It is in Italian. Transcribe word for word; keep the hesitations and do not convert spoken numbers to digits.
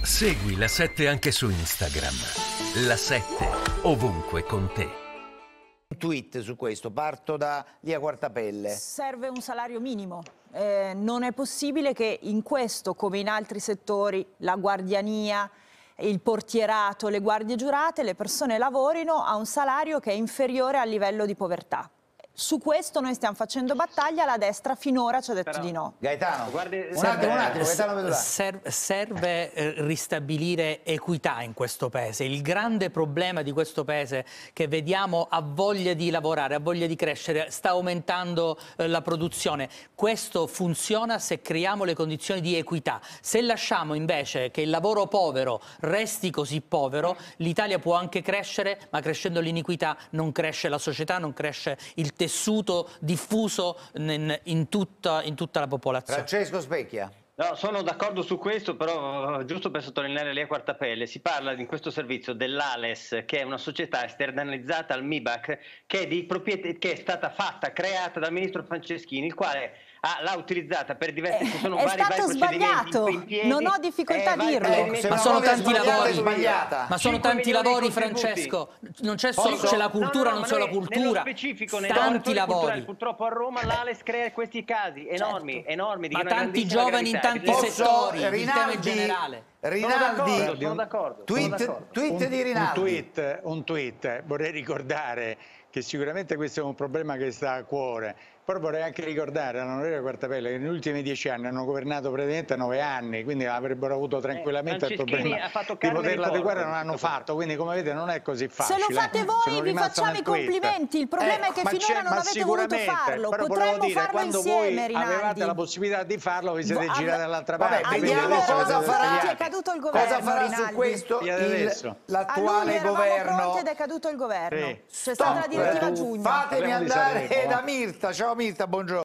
Segui La sette anche su Instagram. La sette, ovunque con te. Un tweet su questo, parto da Lia Quartapelle. Serve un salario minimo. Eh, non è possibile che in questo, come in altri settori, la guardiania, il portierato, le guardie giurate, le persone lavorino a un salario che è inferiore al livello di povertà. Su questo noi stiamo facendo battaglia, la destra finora ci ha detto Però, di no. Gaetano, guardi, un serve, attimo, un attimo, Gaetano Pedulà. Serve, serve eh, ristabilire equità in questo paese. Il grande problema di questo paese che vediamo ha voglia di lavorare, ha voglia di crescere, sta aumentando eh, la produzione. Questo funziona se creiamo le condizioni di equità. Se lasciamo invece che il lavoro povero resti così povero, l'Italia può anche crescere, ma crescendo l'iniquità non cresce la società, non cresce il tessuto diffuso in, in, tutta, in tutta la popolazione. Francesco Specchia. No, sono d'accordo su questo, però giusto per sottolineare Lia Quartapelle, si parla in questo servizio dell'Ales, che è una società esternalizzata al MIBAC, che è, di proprietà, che è stata fatta, creata dal ministro Franceschini, il quale l'ha utilizzata per diversi, ci sono è vari, stato vari sbagliato, in piedi, non ho difficoltà eh, a dirlo. Eh, Ma sono tanti lavori, sbagliata. ma sono cinque tanti milioni lavori, di contributi. Francesco. Non c'è solo Posso? c'è la cultura, no, no, non solo la noi, cultura. nello specifico, nei tanti lavori. culturali, purtroppo a Roma l'Ales crea questi casi enormi, Certo. enormi di Ma una tanti grandissima giovani in gravità. tanti Posso- settori, il Rinaldi, tema è generale. Rinaldi, Sono d'accordo, tweet, sono d'accordo. tweet un, di Rinaldi. Un tweet, un tweet, vorrei ricordare che sicuramente questo è un problema che sta a cuore, però vorrei anche ricordare all'onorevole Quartapelle che negli ultimi dieci anni hanno governato praticamente nove anni, quindi avrebbero avuto tranquillamente Eh, il problema ha fatto di carne poterla di adeguare, porco, non hanno fatto, quindi come vedete non è così Se facile. lo fate eh. voi Sono vi rimasto facciamo nel i tweet. complimenti, il problema Eh, è che ma finora c'è- non ma avete voluto sicuramente, farlo, però volevo potremmo dire, farlo quando insieme, voi Rinaldi. avevate la possibilità di farlo vi siete Vo- girati av- dall'altra Vabbè, parte. quindi vediamo adesso cosa vedete farà. sbagliati. È caduto il governo, Cosa farà Rinaldi. su questo Via il- adesso. A luglio l'attuale eravamo governo? pronti ed è caduto il governo. Sì. C'è stata la Stop. direttiva a giugno. Fatemi Parliamo di andare Sanremo, da va. Mirta. Ciao Mirta, buongiorno.